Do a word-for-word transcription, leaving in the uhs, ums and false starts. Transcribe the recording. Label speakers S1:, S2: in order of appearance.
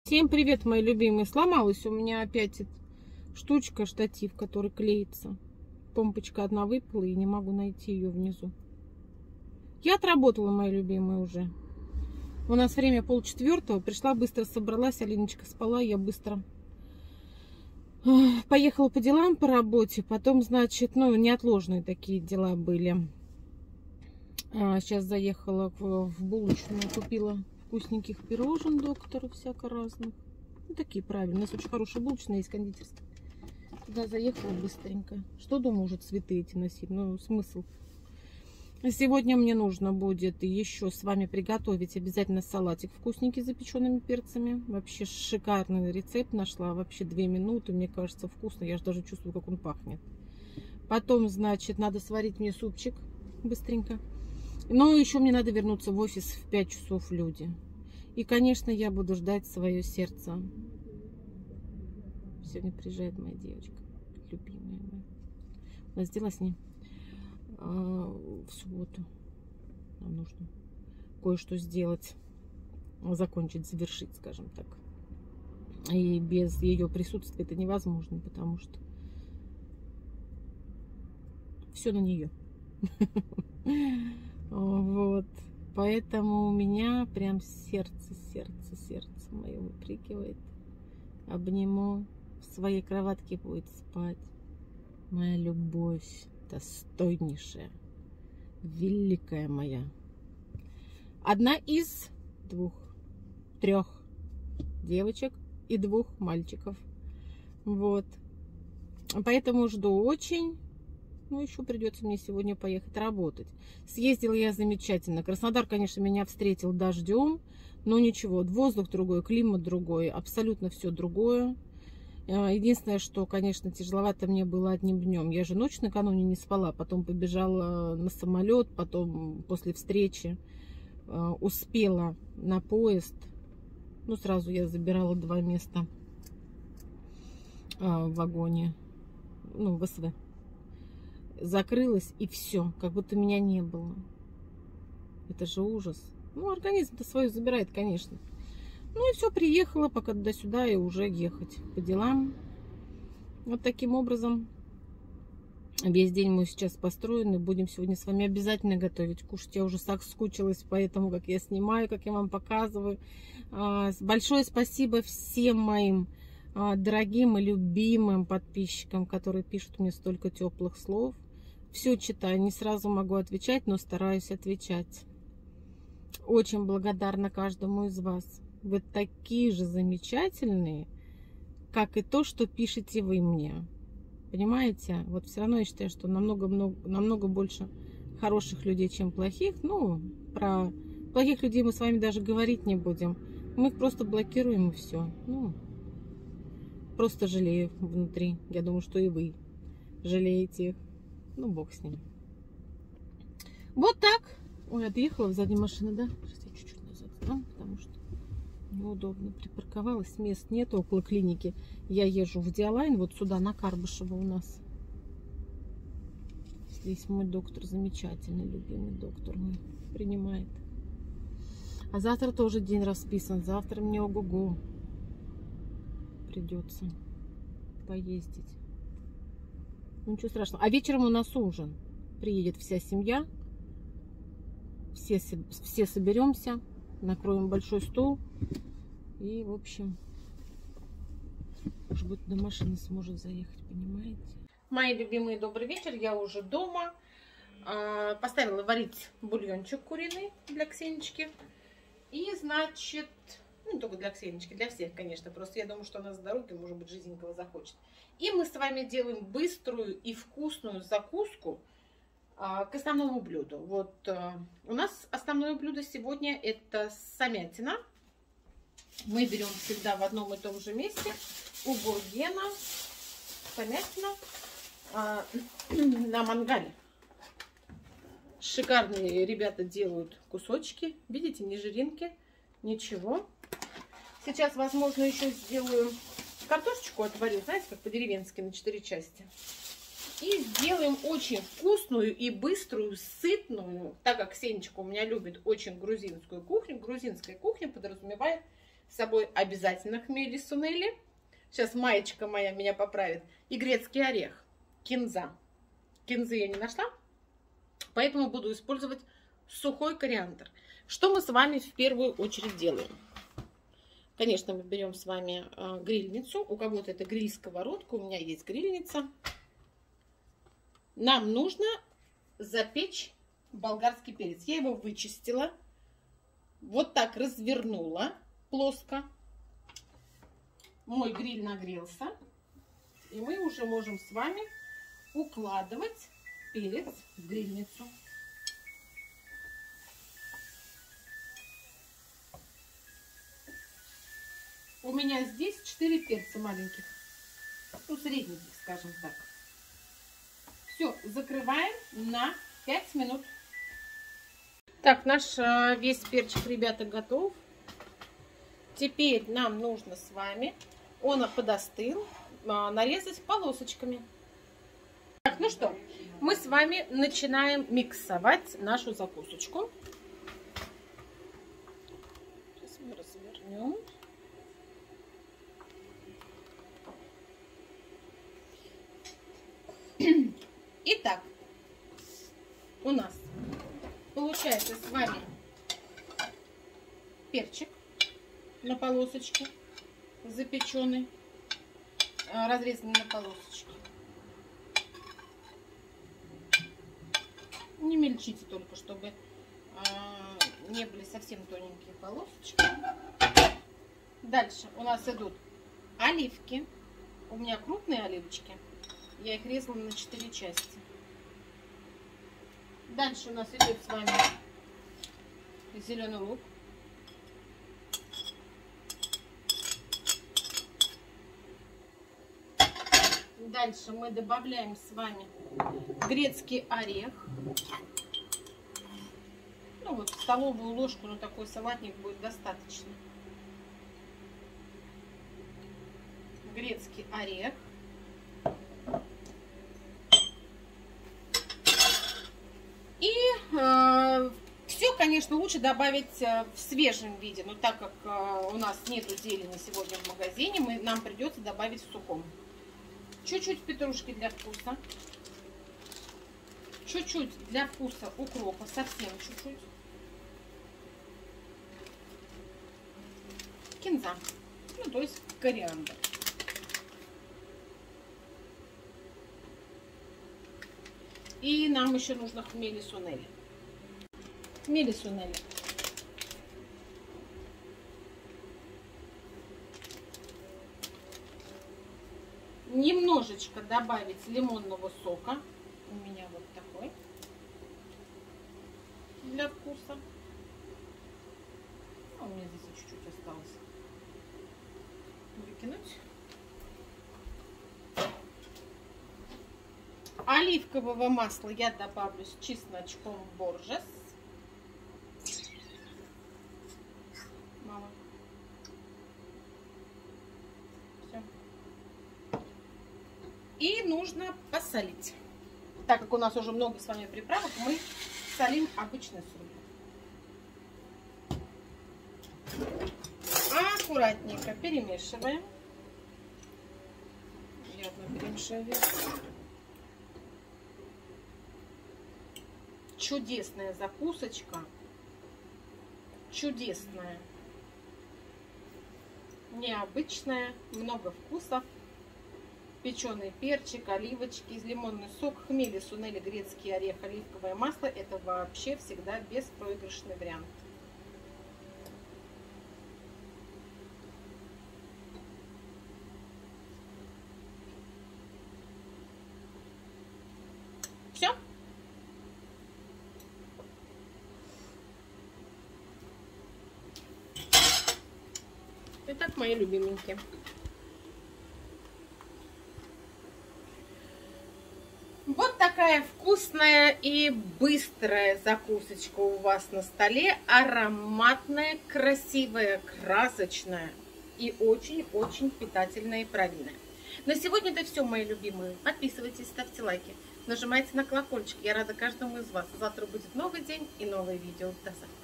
S1: Всем привет, мои любимые. Сломалась у меня опять эта штучка, штатив, который клеится. Помпочка одна выпала и не могу найти ее внизу. Я отработала, мои любимые, уже. У нас время полчетвертого. Пришла, быстро собралась. Алиночка спала, я быстро поехала по делам, по работе. Потом, значит, ну, неотложные такие дела были. А, сейчас заехала в, в булочную, купила вкусненьких пирожен доктору, всяко разных. Ну, такие правильные. У нас очень хорошая булочная есть, кондитерская. Туда заехала быстренько. Что дома уже цветы эти носить? Ну, смысл. Сегодня мне нужно будет еще с вами приготовить обязательно салатик вкусненький с запеченными перцами. Вообще шикарный рецепт нашла. Вообще две минуты. Мне кажется, вкусно. Я же даже чувствую, как он пахнет. Потом, значит, надо сварить мне супчик быстренько. Ну, еще мне надо вернуться в офис в пять часов, люди. И, конечно, я буду ждать свое сердце. Сегодня приезжает моя девочка, любимая моя. У нас дела с ней а, в субботу. Нам нужно кое-что сделать, закончить, завершить, скажем так. И без ее присутствия это невозможно, потому что все на нее. Вот. Поэтому у меня прям сердце, сердце, сердце мое выпрыгивает. Обниму, в своей кроватке будет спать. Моя любовь достойнейшая, великая моя. Одна из двух, трех девочек и двух мальчиков. Вот. Поэтому жду очень. Ну, еще придется мне сегодня поехать работать. Съездила я замечательно. Краснодар, конечно, меня встретил дождем. Но ничего, воздух другой, климат другой. Абсолютно все другое. Единственное, что, конечно, тяжеловато мне было одним днем. Я же ночь накануне не спала. Потом побежала на самолет. Потом после встречи успела на поезд. Ну, сразу я забирала два места в вагоне. Ну, в СВ. Закрылась, и все, как будто меня не было. Это же ужас. Ну, организм-то свое забирает, конечно. Ну и все, приехала пока туда-сюда и уже ехать по делам. Вот таким образом весь день мы сейчас построены. Будем сегодня с вами обязательно готовить, кушать. Я уже так скучилась по этому, как я снимаю, как я вам показываю. Большое спасибо всем моим дорогим и любимым подписчикам, которые пишут мне столько теплых слов. Все читаю, не сразу могу отвечать, но стараюсь отвечать. Очень благодарна каждому из вас. Вы такие же замечательные, как и то, что пишете вы мне. Понимаете? Вот все равно я считаю, что намного, много, намного больше хороших людей, чем плохих. Ну, про плохих людей мы с вами даже говорить не будем. Мы их просто блокируем, и все. Ну, просто жалею внутри. Я думаю, что и вы жалеете их. Ну, бог с ним. Вот так. Ой, отъехала сзади машины, да? Сейчас я чуть-чуть назад сдам, потому что неудобно припарковалась. Мест нет около клиники. Я езжу в Диалайн, вот сюда, на Карбышева у нас. Здесь мой доктор замечательный, любимый доктор мой принимает. А завтра тоже день расписан. Завтра мне ого-го придется поездить. Ну, ничего страшного. А вечером у нас ужин. Приедет вся семья. Все, все соберемся. Накроем большой стол. И, в общем, может быть, до машины сможет заехать, понимаете? Мои любимые, добрый вечер. Я уже дома. Поставила варить бульончик куриный для Ксенечки. И, значит... Ну, не только для Ксенечки, для всех, конечно. Просто я думаю, что она с дороги, может быть, жизненького захочет. И мы с вами делаем быструю и вкусную закуску а, к основному блюду. Вот а, у нас основное блюдо сегодня это самятина. Мы берем всегда в одном и том же месте. У Гургена самятина а, на мангале. Шикарные ребята делают кусочки. Видите, не жиринки, ничего. Сейчас, возможно, еще сделаю картошечку, отварю, знаете, как по-деревенски на четыре части. И сделаем очень вкусную и быструю, сытную, так как Ксенечка у меня любит очень грузинскую кухню. Грузинская кухня подразумевает с собой обязательно хмели сунели. Сейчас маечка моя меня поправит. И грецкий орех. Кинза. Кинзы я не нашла, поэтому буду использовать сухой кориандр. Что мы с вами в первую очередь делаем? Конечно, мы берем с вами э, грильницу. У кого-то это гриль-сковородка, у меня есть грильница. Нам нужно запечь болгарский перец. Я его вычистила. Вот так развернула плоско. Мой гриль нагрелся. И мы уже можем с вами укладывать перец в грильницу. У меня здесь четыре перца маленьких. Ну, средненьких, скажем так. Все, закрываем на пять минут. Так, наш весь перчик, ребята, готов. Теперь нам нужно с вами, он подостыл, нарезать полосочками. Так, ну что, мы с вами начинаем миксовать нашу закусочку. Сейчас мы развернем. Итак, у нас получается с вами перчик на полосочке, запеченный, разрезанный на полосочки. Не мельчите только, чтобы не были совсем тоненькие полосочки. Дальше у нас идут оливки. У меня крупные оливочки. Я их резала на четыре части. Дальше у нас идет с вами зеленый лук. Дальше мы добавляем с вами грецкий орех. Ну вот столовую ложку на такой салатник будет достаточно. Грецкий орех. И э, все, конечно, лучше добавить э, в свежем виде. Но так как э, у нас нету зелени сегодня в магазине, мы, нам придется добавить в сухом. Чуть-чуть петрушки для вкуса. Чуть-чуть для вкуса укропа. Совсем чуть-чуть. Кинза. Ну, то есть кориандр. И нам еще нужно хмели сунели. Хмели сунели. Немножечко добавить лимонного сока. У меня вот такой. Для вкуса. А у меня здесь чуть-чуть осталось. Выкинуть. Оливкового масла я добавлю с чесночком боржес. Мало. Все. И нужно посолить. Так как у нас уже много с вами приправок, мы солим обычной солью. Аккуратненько перемешиваем. Я одну перемешиваю. Чудесная закусочка. Чудесная. Необычная. Много вкусов. Печеный перчик, оливочки, лимонный сок, хмели сунели, грецкий орех, оливковое масло. Это вообще всегда беспроигрышный вариант. Все. Итак, мои любименькие. Вот такая вкусная и быстрая закусочка у вас на столе. Ароматная, красивая, красочная и очень-очень питательная и правильная. На сегодня это все, мои любимые. Подписывайтесь, ставьте лайки, нажимайте на колокольчик. Я рада каждому из вас. Завтра будет новый день и новое видео. До завтра.